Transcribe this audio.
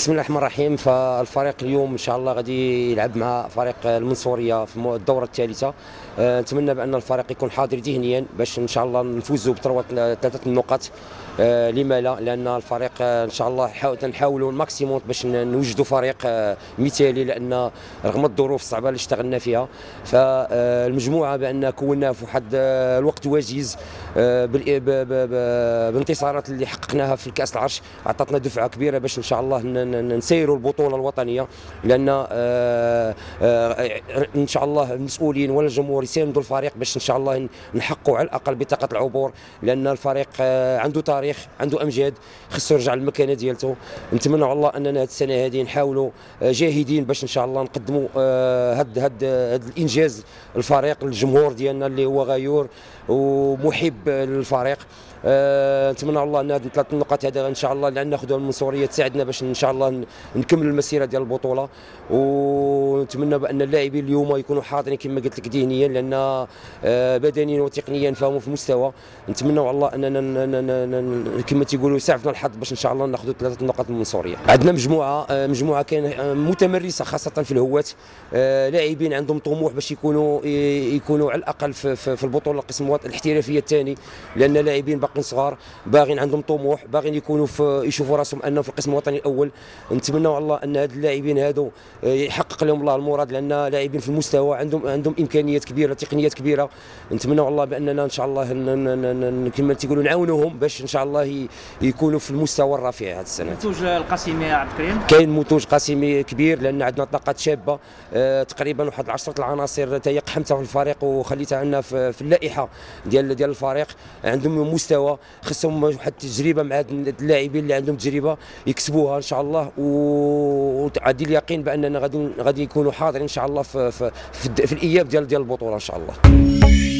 بسم الله الرحمن الرحيم. فالفريق اليوم ان شاء الله غادي يلعب مع فريق المنصوريه في الدوره الثالثه. نتمنى بان الفريق يكون حاضر ذهنيا باش ان شاء الله نفوزوا ثلاثه النقاط. لما لا؟ لان الفريق ان شاء الله نحاولوا الماكسيموم باش نوجدوا فريق مثالي، لان رغم الظروف الصعبه اللي اشتغلنا فيها فالمجموعه بان كوناها في واحد الوقت وجيز بالانتصارات اللي حققناها في الكاس العرش عطاتنا دفعه كبيره باش ان شاء الله نسيروا البطوله الوطنيه، لان ان شاء الله المسؤولين ولا الجمهور يساندوا الفريق باش ان شاء الله نحققوا على الاقل بطاقه العبور، لان الفريق عنده تاريخ، عنده امجاد، خصو يرجع للمكانه ديالته. نتمنى والله اننا هذه السنه هذه نحاولوا جاهدين باش ان شاء الله نقدموا هذا الانجاز الفريق للجمهور ديالنا اللي هو غيور ومحب للفريق. نتمنى الله ان هذه ثلاث النقاط هذا ان شاء الله اللي ناخذها من المنصوريه تساعدنا باش ان شاء الله نكمل المسيره ديال البطوله، ونتمنى بان اللاعبين اليوم يكونوا حاضرين كما قلت لك ذهنيا، لان بدنيا وتقنيا فهموا في مستوى. نتمنى والله اننا كما تيقولوا يسعفنا الحظ باش ان شاء الله ناخذوا ثلاثه النقاط من المنصوريه. عندنا مجموعه كان متمرسه خاصه في الهوات، لاعبين عندهم طموح باش يكونوا على الاقل في البطوله القسم الاحترافيه الثاني، لان لاعبين باقيين صغار باغين عندهم طموح، باغين يكونوا يشوفوا راسهم انهم في القسم الوطني الاول. نتمنى والله ان هاد اللاعبين هادو يحقق لهم الله المراد، لان لاعبين في المستوى عندهم امكانيات كبيره، تقنيات كبيره. نتمنى والله باننا ان شاء الله كما تيقولوا نعاونوهم باش ان شاء الله يكونوا في المستوى الرفيع هذه السنه. منتوج القاسمي عبد الكريم كاين منتوج قاسمي كبير، لان عندنا طاقات شابه تقريبا واحد 10 العناصر قحمتها في الفريق وخليتها عندنا في اللائحه ديال الفريق. عندهم مستوى، خصهم واحد التجربه مع هاد اللاعبين اللي عندهم تجربه يكسبوها ان شاء الله، وعندي اليقين باننا غادي يكونوا حاضرين ان شاء الله في الاياب ديال البطوله ان شاء الله.